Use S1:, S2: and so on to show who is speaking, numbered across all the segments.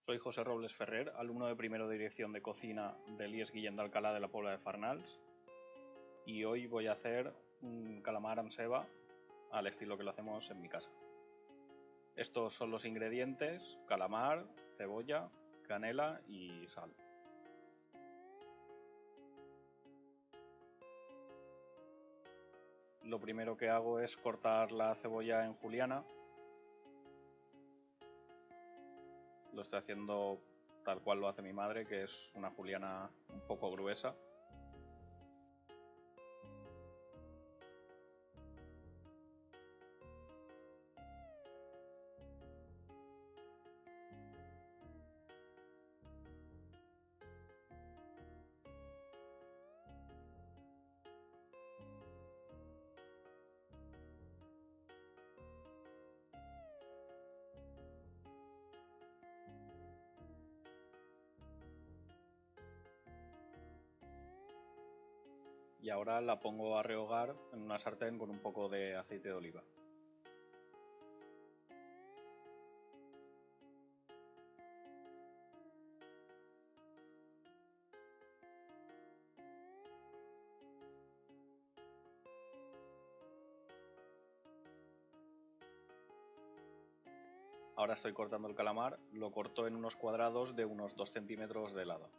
S1: Soy José Robles Ferrer, alumno de primero de Dirección de Cocina del IES Guillem d'Alcalá de la Pobla de Farnals, y hoy voy a hacer un calamar amb ceba al estilo que lo hacemos en mi casa. Estos son los ingredientes: calamar, cebolla, canela y sal. Lo primero que hago es cortar la cebolla en juliana. Lo estoy haciendo tal cual lo hace mi madre, que es una juliana un poco gruesa. Y ahora la pongo a rehogar en una sartén con un poco de aceite de oliva. Ahora estoy cortando el calamar, lo corto en unos cuadrados de unos 2 centímetros de lado.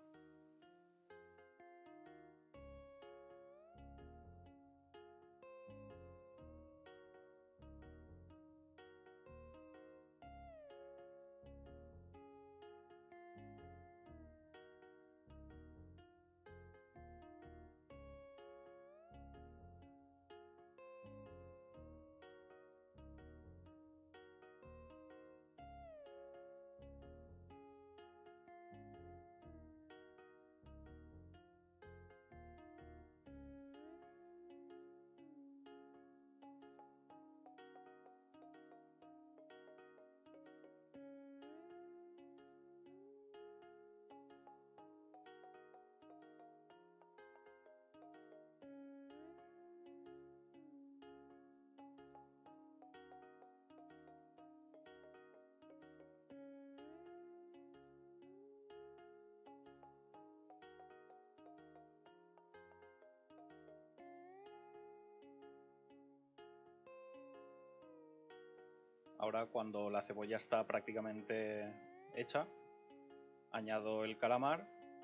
S1: Ahora, cuando la cebolla está prácticamente hecha, añado el calamar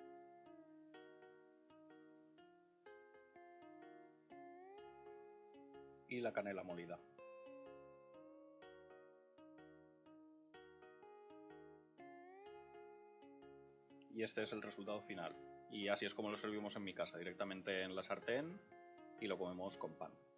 S1: y la canela molida. Y este es el resultado final. Y así es como lo servimos en mi casa, directamente en la sartén, y lo comemos con pan.